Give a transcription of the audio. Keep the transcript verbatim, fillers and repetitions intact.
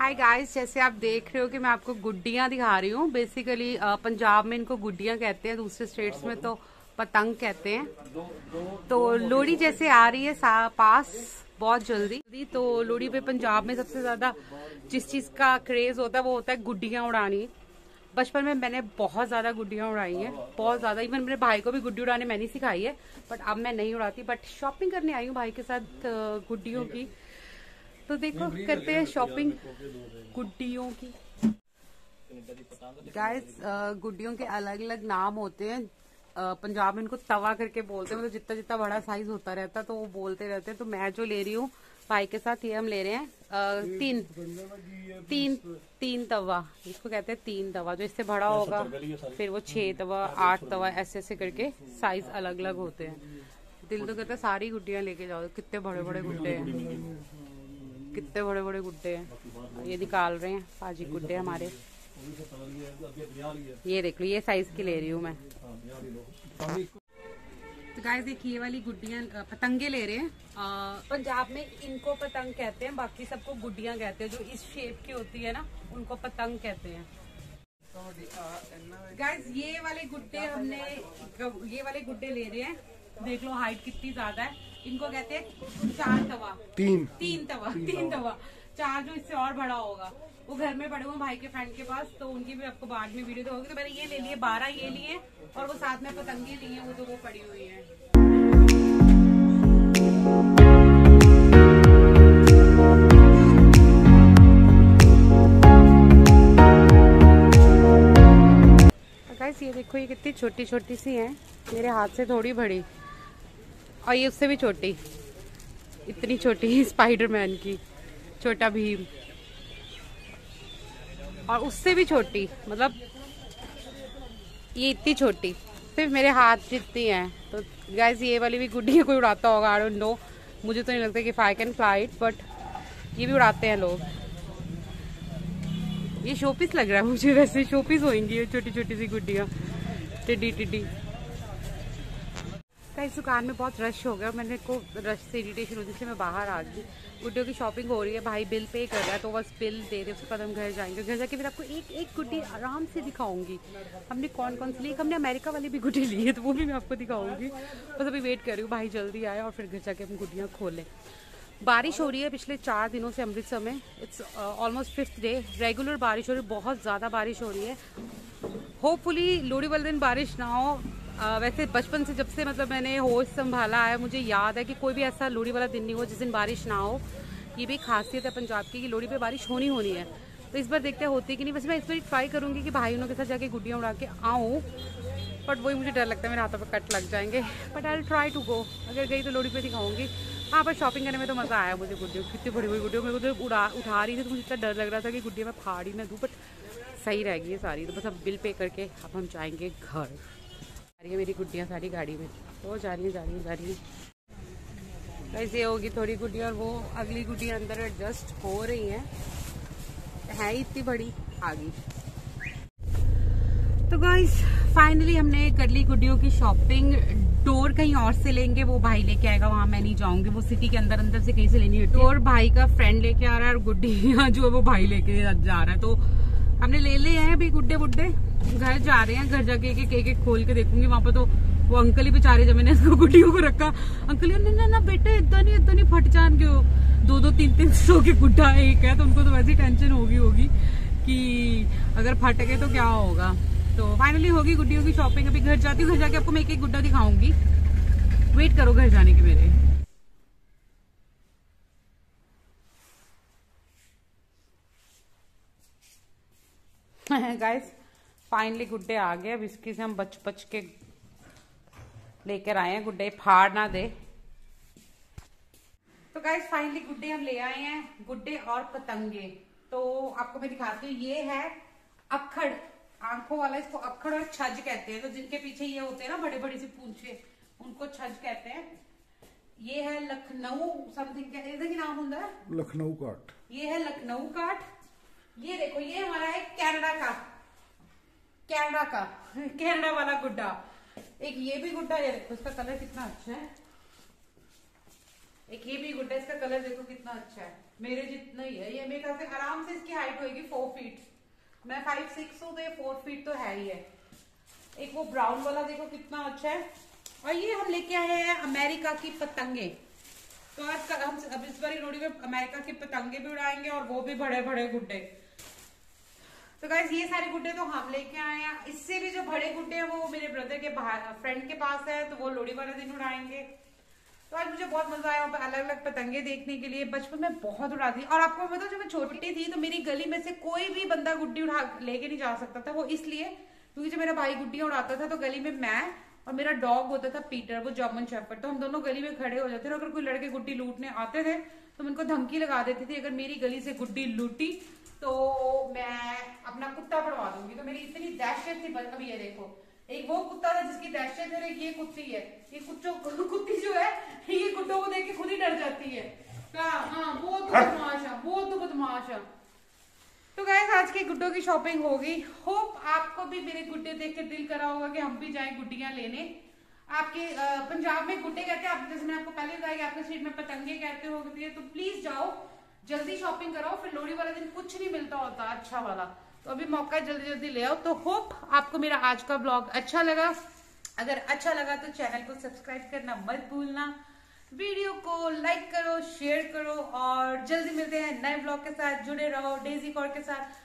Hi guys, जैसे आप देख रहे हो कि मैं आपको गुड्डियां दिखा रही हूँ। बेसिकली पंजाब में इनको गुड्डियां कहते हैं, दूसरे स्टेट्स में तो पतंग कहते हैं। तो लोहड़ी जैसे आ रही है पास बहुत जल्दी, तो लोहड़ी पे पंजाब में सबसे ज्यादा जिस चीज का क्रेज होता है वो होता है गुड्डियां उड़ानी। बचपन में मैंने बहुत ज्यादा गुड्डियां उड़ाई हैं, बहुत ज्यादा। इवन मेरे भाई को भी गुड्डी उड़ाने मैंने सिखाई है, बट अब मैं नहीं उड़ाती। बट शॉपिंग करने आई हूँ भाई के साथ गुड्डियों की, तो देखो करते हैं शॉपिंग गुड्डियों की। गाइस, गुड्डियों के अलग अलग नाम होते हैं। पंजाब में इनको तवा करके बोलते हैं, मतलब जितना जितना बड़ा साइज होता रहता है तो वो बोलते रहते हैं। तो मैं जो ले रही हूँ भाई के साथ, ये हम ले रहे हैं आ, तीन तीन तीन तवा, इसको कहते हैं तीन तवा। जो इससे बड़ा होगा फिर वो छह तवा, आठ तवा, ऐसे ऐसे करके साइज अलग अलग होते हैं। दिल तो कहता है सारी गुड्डियां लेके जाओ। कितने बड़े बड़े गुड्डे हैं, कितने बड़े बड़े गुड्डे हैं। ये निकाल रहे हैं पाजी गुड्डे हमारे। ये देख लो, ये साइज की ले रही हूँ मैं। तो गाइस एक ये वाली गुड्डियां पतंगे ले रहे हैं। पंजाब में इनको पतंग कहते हैं, बाकी सबको गुड्डियां कहते हैं। जो इस शेप की होती है ना, उनको पतंग कहते हैं। गाइस ये वाले गुड्डे हमने ये वाले गुड्डे ले रहे हैं। देख लो हाइट कितनी ज्यादा है। इनको कहते हैं चार तवा, तीन तीन तवा तीन तवा चार, जो इससे और बड़ा होगा। वो घर में पड़े हुए भाई के फ्रेंड के पास, तो उनकी भी आपको बाद में वीडियो तो होगी। तो मैंने ये ले लिए, बारह ये लिए, और वो साथ में पतंगे लिए हैं, वो तो वो पड़ी हुई है। गाइस ये देखो, ये कितनी छोटी छोटी सी हैं, मेरे हाथ से थोड़ी बड़ी, और ये उससे भी छोटी, इतनी छोटी स्पाइडरमैन की, छोटा भीम, और उससे भी छोटी, मतलब ये इतनी छोटी, सिर्फ मेरे हाथ जितनी है। तो गाइस ये वाली भी गुड्डी कोई उड़ाता होगा, आई डोंट नो, मुझे तो नहीं लगता कि I can fly it, but ये भी उड़ाते हैं लोग। ये शोपीस लग रहा है मुझे, वैसे शोपीस होंगी ये छोटी छोटी सी गुड्डियाँ, टिड्डी टिड्डी। इस दुकान में बहुत रश हो गया, मैंने को रश से इरिटेशन होती, इसलिए मैं बाहर आ गई। गुड्डियों की शॉपिंग हो रही है, भाई बिल पे कर रहा है, तो बस बिल दे दे, उसके बाद हम घर जाएंगे। घर जाके फिर आपको एक एक गुड्डी आराम से दिखाऊंगी हमने कौन कौन सी ली। हमने अमेरिका वाली भी गुड्डी ली है, तो वो भी मैं आपको दिखाऊंगी। बस अभी वेट कर रही हूँ भाई जल्दी आए, और फिर घर जाके हम गुड्डियाँ खोलें। बारिश हो रही है पिछले चार दिनों से अमृतसर में। It's almost fifth day regular बारिश हो रही है, बहुत ज़्यादा बारिश हो रही है। होपफुली लोहड़ी वाले दिन बारिश ना हो। Uh, वैसे बचपन से जब से मतलब मैंने होश संभाला है, मुझे याद है कि कोई भी ऐसा लोहड़ी वाला दिन नहीं हो जिस दिन बारिश ना हो। ये भी खासियत है पंजाब की कि लोहड़ी पे बारिश होनी होनी है। तो इस बार देखते हैं होती कि नहीं। वैसे मैं इस बार ट्राई करूंगी कि भाई उनके साथ जाके गुड्डियाँ उड़ा के आऊँ, बट वही मुझे डर लगता है मेरे हाथों पर कट लग जाएंगे। But I will try to go. अगर गई तो लोहड़ी पे दिखाऊंगी। हाँ, पर शॉपिंग करने में तो मज़ा आया मुझे। गुड्डियों कितनी बड़ी बड़ी गुड्डियों मेरे को तो उड़ा उठा रही थी, तो मुझे इतना डर लग रहा था कि गुड्डियाँ मैं फाड़ ही ना दूँ, बट सही रहेगी ये सारी। तो बस अब बिल पे करके अब हम जाएंगे घर। ये मेरी गुड्डियाँ सारी गाड़ी में, तो जा रही है जा रही है जा रही है ऐसे होगी थोड़ी गुड्डियाँ, और वो अगली गुड्डियाँ अंदर एडजस्ट हो रही हैं, है इतनी बड़ी आ गई। तो गाइस फाइनली हमने कर ली गुड्डियों की शॉपिंग। डोर कहीं और से लेंगे, वो भाई लेके आएगा, वहां मैं नहीं जाऊंगी। वो सिटी के अंदर अंदर से कहीं से लेनी है। डोर भाई का फ्रेंड लेके आ रहा है, और गुड्डियाँ जो है वो भाई लेके जा रहा है। तो हमने ले लिए हैं अभी गुड्डे बुड्डे, घर जा रहे हैं। घर जाके एक एक, एक, एक खोल के देखूंगी। वहां पर तो वो अंकल ही बेचारे, जब मैंने इसको गुड्डियों को रखा, अंकल ही ना ना बेटे इतना नहीं इतना नहीं फट जान के, दो दो तीन तीन सौ के गुड्डा एक है, तो उनको तो वैसे टेंशन होगी होगी कि अगर फट गए तो क्या होगा। तो फाइनली होगी गुड्डियों की शॉपिंग। अभी घर जाती हूँ, घर जाके आपको मैं एक एक गुड्डा दिखाऊंगी। वेट करो घर जाने के मेरे। गाइस फाइनली गुड्डे आ गए। अब इसकी से हम बच बच के लेकर आए हैं, गुड्डे फाड़ ना दे। तो गाइस फाइनली गुड्डे हम ले आए हैं, गुड्डे और पतंगे। तो आपको मैं दिखाती हूँ। ये है अक्खड़, आंखों वाला, इसको अक्खड़ और छज कहते हैं। तो जिनके पीछे ये होते हैं ना बड़े बड़े से पूंछे, उनको छज कहते हैं। ये है लखनऊ समथिंग, क्या नाम होता है, लखनऊ काट। ये है लखनऊ काट। ये देखो, ये हमारा है कनाडा का, कनाडा का कनाडा वाला गुड्डा। एक ये भी गुड्डा, ये देखो इसका कलर कितना अच्छा है। एक ये भी गुड्डा, इसका कलर देखो कितना अच्छा है। मेरे जितना ही है ये, मेरे ख्याल से आराम से इसकी हाइट होगी फोर फीट। मैं फाइव सिक्स हूँ तो ये फोर फीट तो है ही है। एक वो ब्राउन वाला देखो कितना अच्छा है। और ये हम लेके आए हैं अमेरिका की पतंगे। तो आज हम अब इस बार लोहड़ी में अमेरिका के पतंगे भी उड़ाएंगे और वो भी बड़े बड़े गुड्डे। तो गाइस ये सारे गुड्डे तो हम लेके आए हैं। इससे भी जो बड़े गुड्डे हैं वो मेरे ब्रदर के फ्रेंड के पास है, तो वो लोहड़ी वाले दिन उड़ाएंगे। तो आज मुझे बहुत मजा आया अलग अलग पतंगे देखने के लिए। बचपन में बहुत उड़ाती और आपको बताऊं जब मैं छोटी थी तो मेरी गली में से कोई भी बंदा गुड्डी उड़ा लेके नहीं जा सकता था। वो इसलिए क्योंकि जब मेरा भाई गुड्डियां उड़ाता था तो गली में मैं और मेरा डॉग होता था पीटर, वो जर्मन शेफर्ड, तो हम दोनों गली में खड़े हो जाते थे। अगर कोई लड़के गुड्डी लूटने आते थे तो मैं उनको धमकी लगा देती थी, अगर मेरी गली से गुड्डी लूटी तो मैं अपना कुत्ता पड़वा दूंगी। तो मेरी इतनी दहशत थी। अभी ये देखो, एक वो कुत्ता था जिसकी दहशत है, ये कुत्ती है। ये कुत्तों कुत्ती जो है ये गुड्डों को देख के खुद ही डर जाती है। हाँ वो तो बदमाश है, वो तो बदमाश है। तो गाइस आज की गुड्डों की शॉपिंग हो गई। होप आपको भी मेरे गुड्डे देख के दिल करा होगा कि हम भी जाएं गुड्डियां लेने। आपके पंजाब में गुड्डे कहते हैं, जैसे मैं आपको पहले बताया कि आपके स्टेट में पतंगे कहते हो, तो प्लीज जाओ जल्दी शॉपिंग कराओ, फिर लोहड़ी वाले दिन कुछ नहीं मिलता होता अच्छा वाला। तो अभी मौका जल्दी जल्दी ले आओ। तो होप आपको मेरा आज का ब्लॉग अच्छा लगा। अगर अच्छा लगा तो चैनल को सब्सक्राइब करना मत भूलना, वीडियो को लाइक करो, शेयर करो और जल्दी मिलते हैं नए ब्लॉग के साथ। जुड़े रहो डेजी कौर के साथ।